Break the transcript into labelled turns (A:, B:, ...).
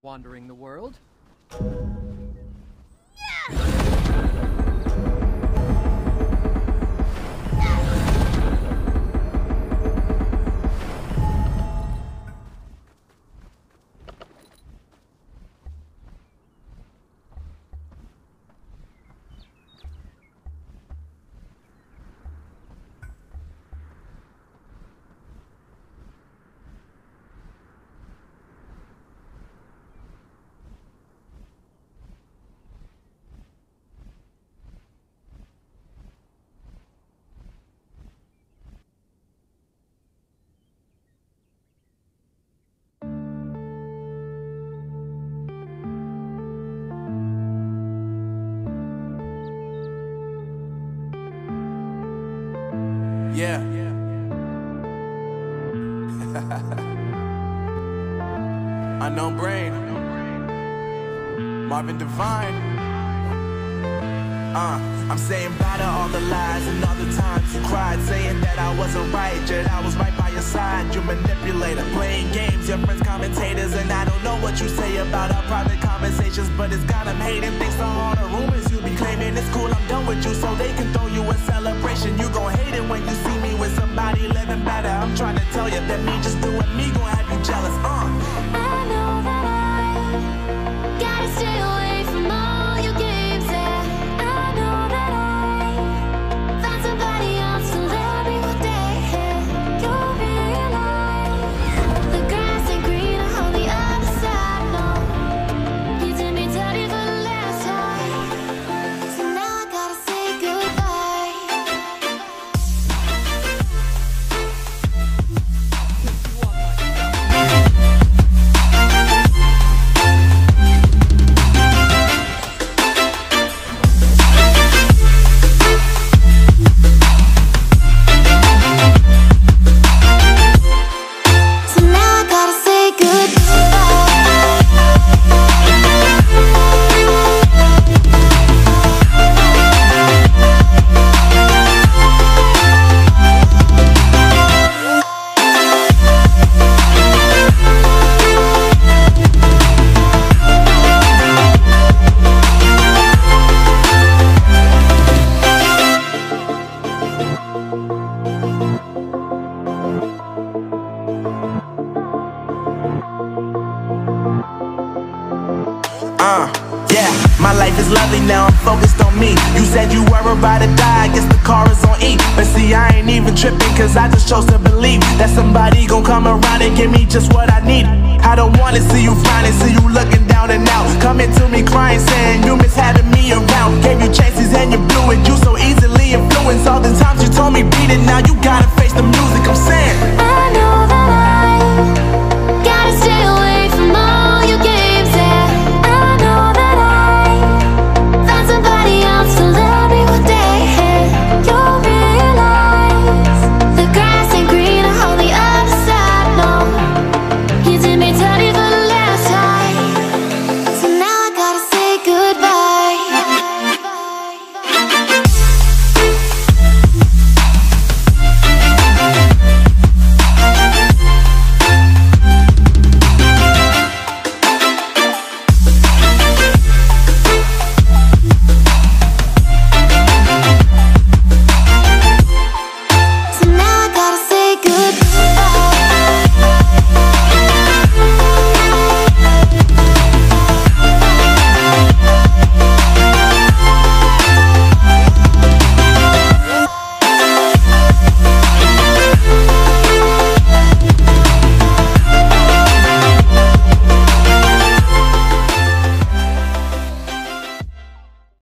A: wandering the world.
B: Yeah. Unknown Brain, Marvin Devine. I'm saying bye to all the lies and all the times you cried, saying that I wasn't right, yet I was right by your side. You manipulator, playing games, your friends commentators, and I don't know what you say about our private conversations, but it's got them hating. Thanks to all the rumors you be claiming. It's cool, I'm done with you, so they can throw you a celebration. You gon' hate it when you see me with somebody living better. I'm trying to tell you that me just doing me gon' have you jealous.
C: I know that I gotta stay away from all your games, yeah. I know that I found somebody else to let me one day, yeah. You'll realize the grass ain't greener on the other side, no. You did me dirty for the last time, so now I gotta say goodbye. So now I gotta say goodbye.
B: Yeah, my life is lovely now, I'm focused on me. You said you were about to die, I guess the car is on E. But see, I ain't even tripping, cause I just chose to believe that somebody gon' come around and give me just what I need. I don't wanna see you finally, see you